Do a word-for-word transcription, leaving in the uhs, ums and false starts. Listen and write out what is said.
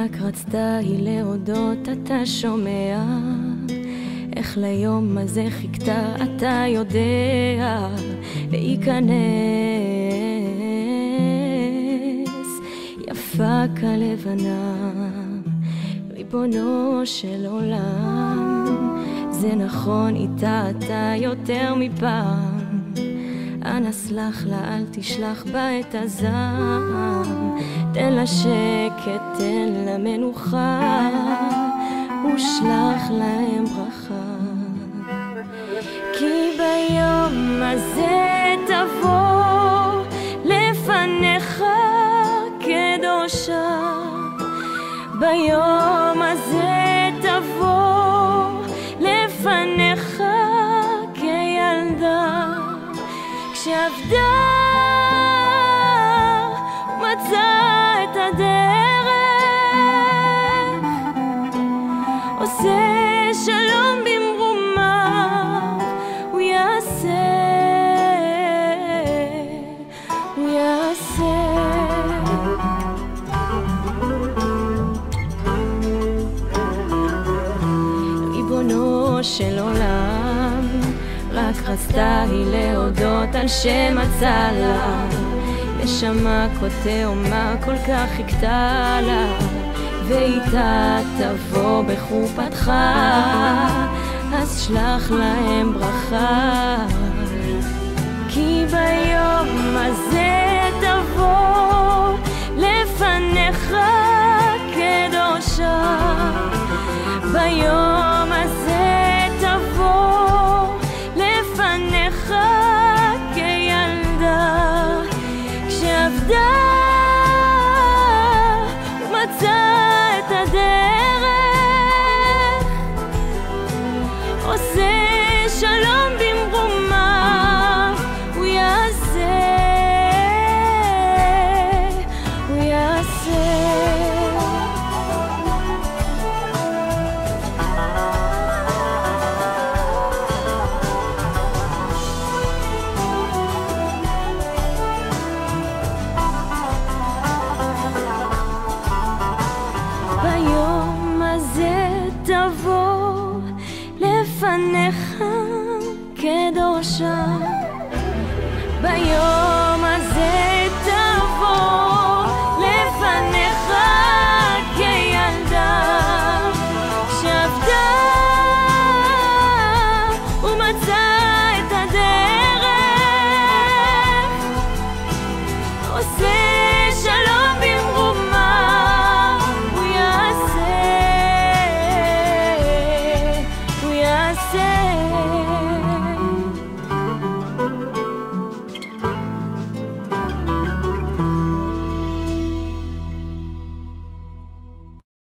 רק רצתה היא להודות, אתה שומע? איך ליום הזה חיכתה, אתה יודע להיכנס. יפה כלבנה, ריבונו של עולם, זה נכון איתה אתה יותר מפעם. אנא סלח לה, אל תשלח בה את הזעם, תן לה שקט, תן לה מנוחה, ושלח להם ברכה. כי ביום הזה תבוא לפניך קדושה, ביום הזה תבוא לפניך כילדה, כשעבדה ומצא את הדרך, עושה שלום במרומיו, הוא יעשה, הוא יעשה. ריבונו של עולם, רק רצתה היא להודות על שמצא לה, נשמה כה תאומה כל כך חיכתה לה, ואיתה תבוא בחופתך, אז שלח להם ברכה. כי ביום